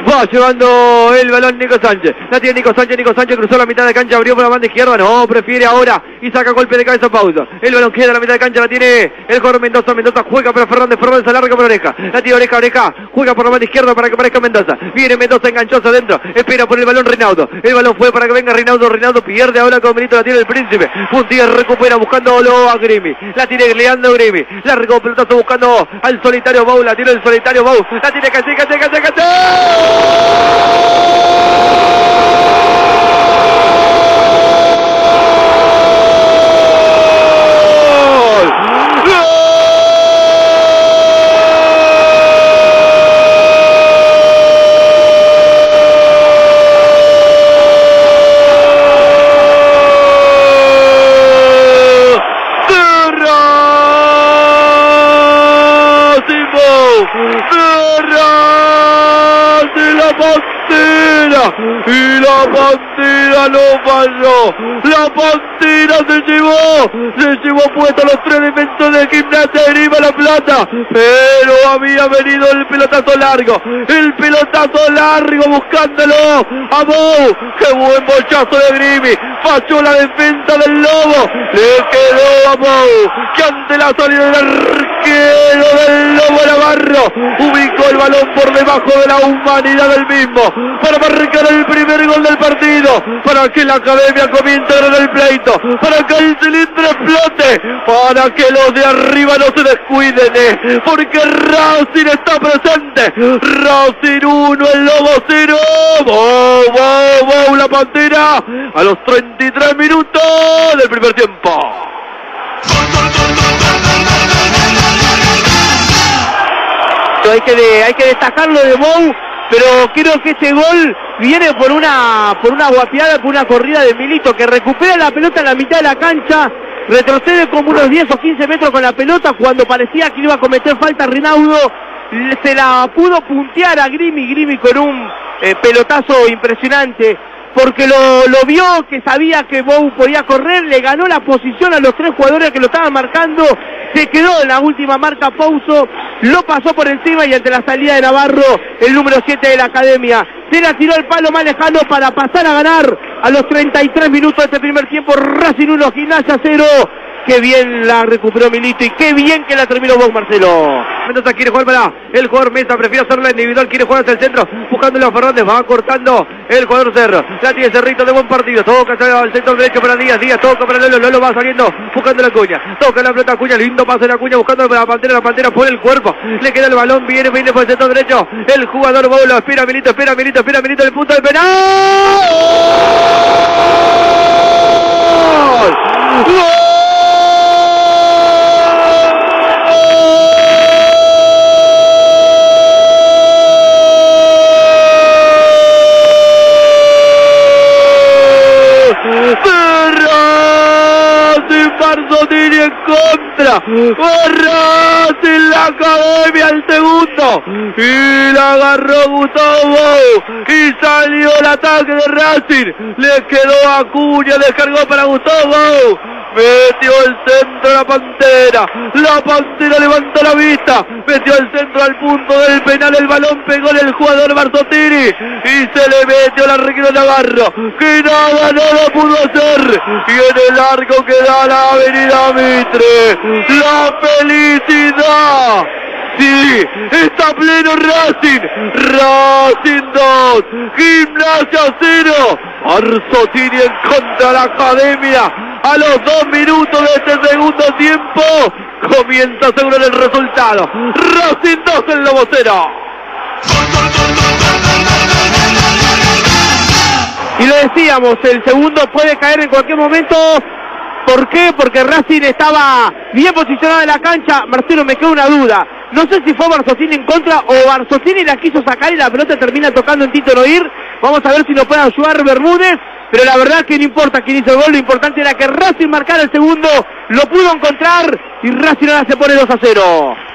Va llevando el balón Nico Sánchez. La tiene Nico Sánchez cruzó la mitad de cancha, abrió por la banda izquierda. No, prefiere ahora y saca golpe de cabeza Pausa. El balón queda a la mitad de cancha, la tiene el jugador Mendoza. Mendoza juega para Fernández alarga por Oreja. La tiene Oreja, juega por la banda izquierda para que aparezca Mendoza. Viene Mendoza, enganchó hacia adentro. Espera por el balón Reinaudo. El balón fue para que venga Reinaudo. Reinaudo pierde ahora con Benito, la tiene el Príncipe. Puntier recupera buscándolo a Grimi. La tiene Leandro Grimi. Largo pelotazo buscando al solitario Bou. La tiene el solitario Bou. La tiene Caché. Y la Pantera no falló. La Pantera se llevó puesto los 3 defensores de Gimnasia de Grima La Plata, pero había venido el pelotazo largo buscándolo a Bou. Qué buen bochazo de Grimi, falló la defensa del Lobo, le quedó a Bou, que ante la salida del arquero del Lobo Navarro ubicó el balón por debajo de la humanidad del mismo para marcar el primer gol del partido, para que la Academia comience a ganar el pleito, para que el cilindro explote, para que los de arriba no se descuiden, porque Racing está presente. Racing 1, el Lobo 0. Bou, la Pantera a los 33 minutos del primer tiempo. Hay que destacarlo de Bou, pero creo que ese gol viene por una guapiada, por una corrida de Milito, que recupera la pelota en la mitad de la cancha, retrocede como unos 10 o 15 metros con la pelota cuando parecía que iba a cometer falta Reinaudo, se la pudo puntear a Grimi con un pelotazo impresionante, porque lo vio, que sabía que Bou podía correr, le ganó la posición a los 3 jugadores que lo estaban marcando, se quedó en la última marca Pouso, lo pasó por encima y ante la salida de Navarro, el número 7 de la Academia, se la tiró el palo más lejano para pasar a ganar a los 33 minutos de este primer tiempo. Racing 1, Gimnasia 0. Qué bien la recuperó Milito y qué bien que la terminó Bou, Marcelo. Mendoza quiere jugar para el jugador Mesa, prefiere hacerla individual, quiere jugar hacia el centro, buscándolo a Fernández, va cortando el jugador Cerro. La tiene Cerrito de buen partido, toca al sector derecho para Díaz, toca para Lolo va saliendo, buscando la Acuña, toca la pelota Acuña, lindo pase de la Acuña, buscando la Pantera pone el cuerpo, le queda el balón, viene por el sector derecho, el jugador Bou, lo espera Milito, el punto del penal. ¡Gol! Barzotini en contra, Racing, la Academia al segundo, y la agarró Gustavo Bou, y salió el ataque de Racing, le quedó a Acuña, descargó para Gustavo Bou, metió el centro la Pantera levantó la vista, metió el centro al punto del penal, el balón pegó en el jugador Barzotini, y se le metió el arquero Navarro, que nada pudo hacer, y en el arco queda la Avenida Mitre, la felicidad. Sí, está pleno Racing 2, Gimnasia 0, Barzotini en contra de la Academia, a los 2 minutos de este segundo tiempo, comienza a asegurar el resultado, Racing 2, el Lobo 0. Y lo decíamos, el segundo puede caer en cualquier momento. ¿Por qué? Porque Racing estaba bien posicionado en la cancha. Marcelo, me queda una duda. No sé si fue Barzotini en contra o Barzotini la quiso sacar y la pelota termina tocando en Tito Noir. Vamos a ver si nos puede ayudar Bermúdez. Pero la verdad que no importa quién hizo el gol, lo importante era que Racing marcara el segundo. Lo pudo encontrar y Racing ahora se pone 2-0.